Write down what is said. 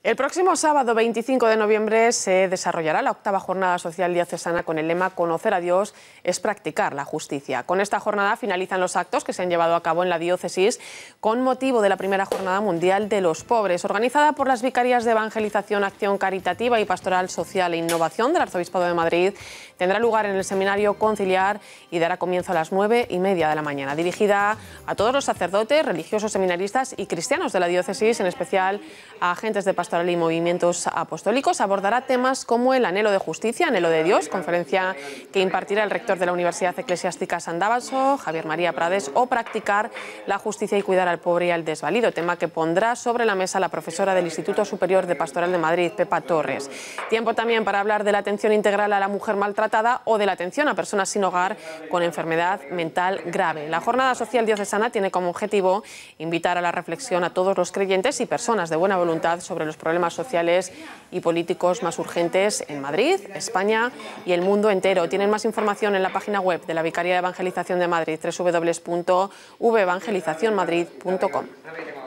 El próximo sábado 25 de noviembre se desarrollará la 8ª Jornada Social Diocesana con el lema «Conocer a Dios es practicar la justicia». Con esta jornada finalizan los actos que se han llevado a cabo en la diócesis con motivo de la primera Jornada Mundial de los Pobres, organizada por las Vicarías de Evangelización, Acción Caritativa y Pastoral Social e Innovación del Arzobispado de Madrid. Tendrá lugar en el Seminario Conciliar y dará comienzo a las 9:30 de la mañana. Dirigida a todos los sacerdotes, religiosos, seminaristas y cristianos de la diócesis, en especial a agentes de pastoral y movimientos apostólicos, abordará temas como el anhelo de justicia, anhelo de Dios, conferencia que impartirá el rector de la Universidad Eclesiástica San Dávaso, Javier María Prades, o practicar la justicia y cuidar al pobre y al desvalido, tema que pondrá sobre la mesa la profesora del Instituto Superior de Pastoral de Madrid, Pepa Torres. Tiempo también para hablar de la atención integral a la mujer maltratada o de la atención a personas sin hogar con enfermedad mental grave. La Jornada Social Diocesana tiene como objetivo invitar a la reflexión a todos los creyentes y personas de buena voluntad sobre los problemas sociales y políticos más urgentes en Madrid, España y el mundo entero. Tienen más información en la página web de la Vicaría de Evangelización de Madrid, www.vevangelizacionmadrid.com.